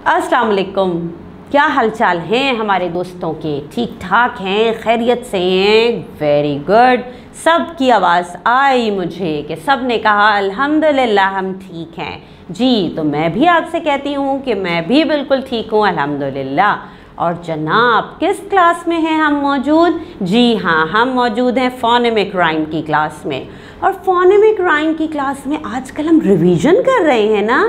अस्सलाम वालेकुम। क्या हालचाल हैं हमारे दोस्तों के? ठीक ठाक हैं, खैरियत से हैं? Very good. सब की आवाज़ आई मुझे कि सब ने कहा अल्हम्दुलिल्लाह हम ठीक हैं जी। तो मैं भी आपसे कहती हूँ कि मैं भी बिल्कुल ठीक हूँ अल्हम्दुलिल्लाह। और जनाब किस क्लास में हैं हम मौजूद? जी हाँ, हम मौजूद हैं फोनेमिक राइम की क्लास में। और फोनेमिक राइम की क्लास में आजकल हम रिवीजन कर रहे हैं ना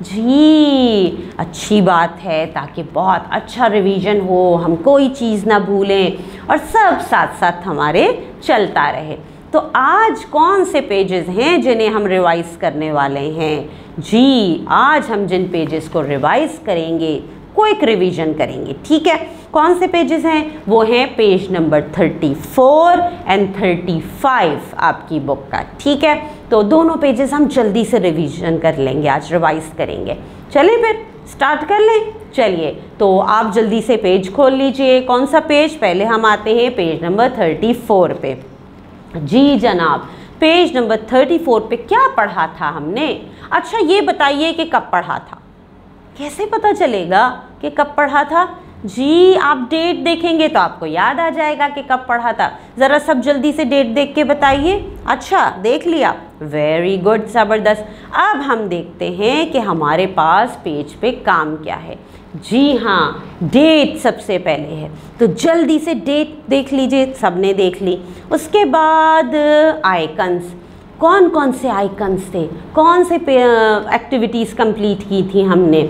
जी। अच्छी बात है, ताकि बहुत अच्छा रिवीजन हो, हम कोई चीज़ ना भूलें और सब साथ साथ हमारे चलता रहे। तो आज कौन से पेजेस हैं जिन्हें हम रिवाइज़ करने वाले हैं? जी आज हम जिन पेजेस को रिवाइज़ करेंगे, क्विक रिवीजन करेंगे, ठीक है। कौन से पेजेस हैं? वो हैं पेज नंबर 34 एंड 35 आपकी बुक का, ठीक है। तो दोनों पेजेस हम जल्दी से रिवीजन कर लेंगे, आज रिवाइज करेंगे। चलिए फिर स्टार्ट कर लें। चलिए तो आप जल्दी से पेज खोल लीजिए। कौन सा पेज? पहले हम आते हैं पेज नंबर 34 पे। जी जनाब, पेज नंबर 34 पे क्या पढ़ा था हमने? अच्छा ये बताइए कि कब पढ़ा था? कैसे पता चलेगा कि कब पढ़ा था? जी आप डेट देखेंगे तो आपको याद आ जाएगा कि कब पढ़ा था। ज़रा सब जल्दी से डेट देख के बताइए। अच्छा देख लिया, वेरी गुड, ज़बरदस्त। अब हम देखते हैं कि हमारे पास पेज पे काम क्या है। जी हाँ, डेट सबसे पहले है, तो जल्दी से डेट देख लीजिए। सबने देख ली। उसके बाद आइकन्स, कौन कौन से आइकन्स थे, कौन से एक्टिविटीज़ कंप्लीट की थी हमने?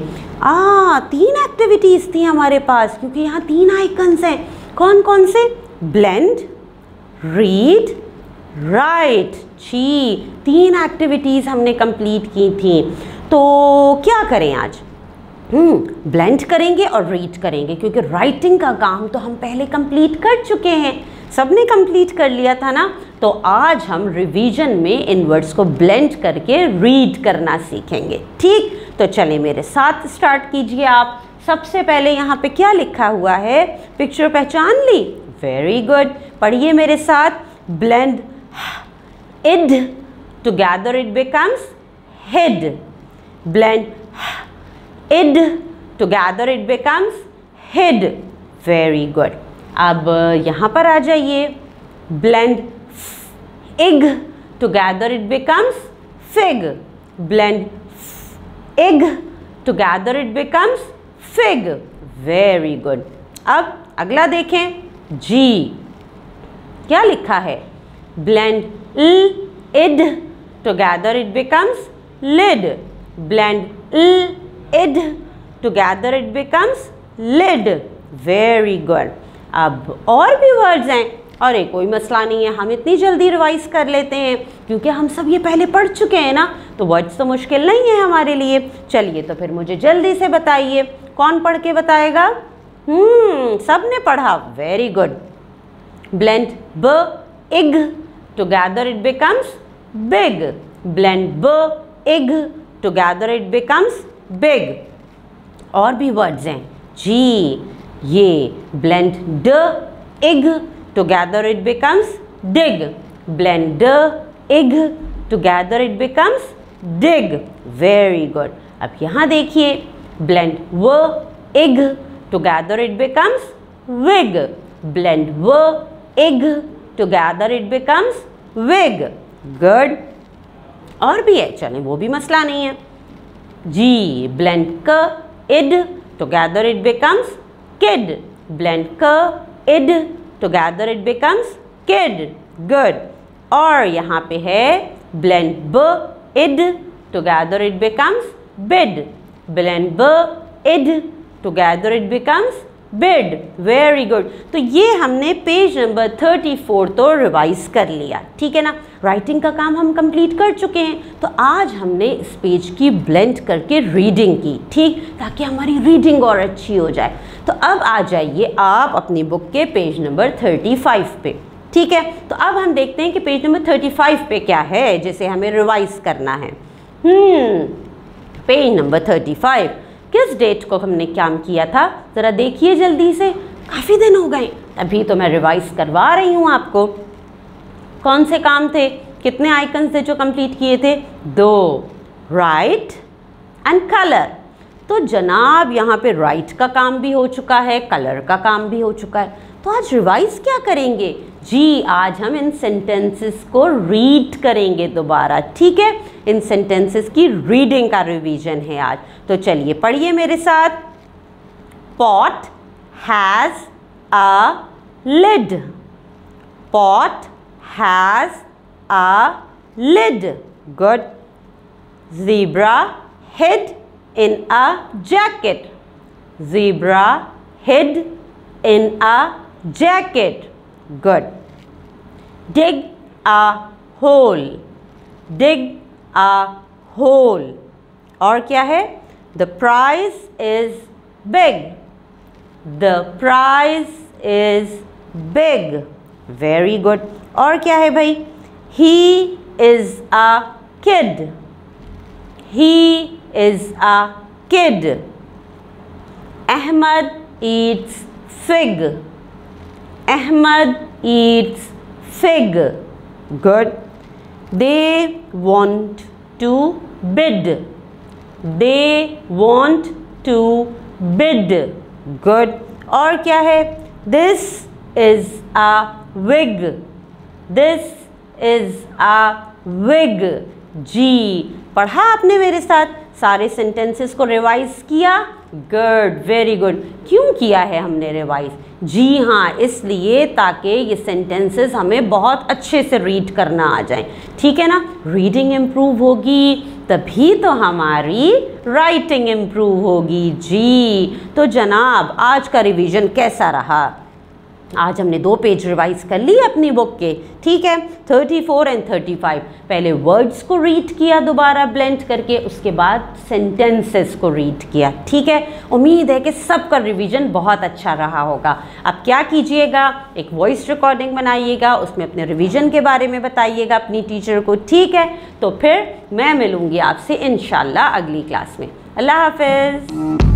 3 एक्टिविटीज़ थी हमारे पास, क्योंकि यहाँ 3 आइकन्स हैं। कौन कौन से? Blend, read, write. जी 3 एक्टिविटीज़ हमने कंप्लीट की थी। तो क्या करें आज? ब्लेंड करेंगे और रीड करेंगे, क्योंकि राइटिंग का काम तो हम पहले कंप्लीट कर चुके हैं, सबने कंप्लीट कर लिया था ना। तो आज हम रिवीजन में इन वर्ड्स को ब्लेंड करके रीड करना सीखेंगे, ठीक। तो चलिए मेरे साथ स्टार्ट कीजिए आप। सबसे पहले यहाँ पे क्या लिखा हुआ है? पिक्चर पहचान ली? वेरी गुड, पढ़िए मेरे साथ। Blend id together it becomes hid. Blend id together it becomes hid. Very good. अब यहाँ पर आ जाइए। Blend ig together it becomes fig. Blend ig together it becomes fig. Very good. अब अगला देखें जी, क्या लिखा है? Blend id together it becomes lid. Blend id together it becomes lid. Very good. अब और भी वर्ड्स हैं, अरे कोई मसला नहीं है, हम इतनी जल्दी रिवाइज कर लेते हैं, क्योंकि हम सब ये पहले पढ़ चुके हैं ना, तो वर्ड्स तो मुश्किल नहीं है हमारे लिए। चलिए तो फिर मुझे जल्दी से बताइए, कौन पढ़ के बताएगा? सब ने पढ़ा, very good. Blend b ig together it becomes big. Blend b ig together it becomes big. और भी वर्ड्स हैं जी, ये blend d ig together it becomes dig. Blend d ig together it becomes dig. Very good. अब यहाँ देखिए, blend w ig together it becomes wig. Blend w ig together it becomes wig. Good. और भी है, चलें वो भी मसला नहीं है जी। Blend k id together it becomes kid. Blend k id together it becomes kid. Good. और यहाँ पे है blend b id together it becomes bid. Blend b id together it becomes bid. Very good. तो ये हमने page number 34 तो revise कर लिया, ठीक है ना। राइटिंग का काम हम कंप्लीट कर चुके हैं, तो आज हमने इस पेज की ब्लेंड करके रीडिंग की, ठीक, ताकि हमारी रीडिंग और अच्छी हो जाए। तो अब आ जाइए आप अपनी बुक के पेज नंबर 35 पे, ठीक है। तो अब हम देखते हैं कि पेज नंबर 35 पे क्या है जिसे हमें रिवाइज करना है। पेज नंबर 35, किस डेट को हमने काम किया था? ज़रा देखिए जल्दी से, काफ़ी दिन हो गए, अभी तो मैं रिवाइज करवा रही हूँ आपको। कौन से काम थे? कितने आइकन्स थे जो कंप्लीट किए थे? 2, राइट एंड कलर। तो जनाब यहाँ पे राइट का काम भी हो चुका है, कलर का काम भी हो चुका है। तो आज रिवाइज क्या करेंगे जी? आज हम इन सेंटेंसेस को रीड करेंगे दोबारा, ठीक है? इन सेंटेंसेस की रीडिंग का रिवीजन है आज। तो चलिए पढ़िए मेरे साथ। Pot has a lid. Pot has a lid. Good. Zebra hid in a jacket. Zebra hid in a jacket. Good. Dig a hole. Dig a hole. और क्या है? The prize is big. The prize is big. Very good. और क्या है भाई? He is a kid. He is a kid. Ahmad eats fig. Ahmad eats fig. Good. They want to bid. They want to bid. Good. और क्या है? This is a wig. This is a wig. जी, पढ़ा आपने मेरे साथ? सारे sentences को revise किया? Good, very good. क्यों किया है हमने रिवाइज? जी हाँ, इसलिए ताकि ये सेंटेंसेस हमें बहुत अच्छे से रीड करना आ जाए, ठीक है ना? रीडिंग इम्प्रूव होगी तभी तो हमारी राइटिंग इम्प्रूव होगी जी। तो जनाब आज का रिवीजन कैसा रहा? आज हमने 2 पेज रिवाइज कर लिए अपनी बुक के, ठीक है? 34 एंड 35। पहले वर्ड्स को रीड किया दोबारा ब्लेंड करके, उसके बाद सेंटेंसेस को रीड किया, ठीक है? उम्मीद है कि सबका रिवीजन बहुत अच्छा रहा होगा। अब क्या कीजिएगा, एक वॉइस रिकॉर्डिंग बनाइएगा, उसमें अपने रिवीजन के बारे में बताइएगा अपनी टीचर को, ठीक है? तो फिर मैं मिलूँगी आपसे इंशाल्लाह अगली क्लास में। अल्लाह हाफिज़।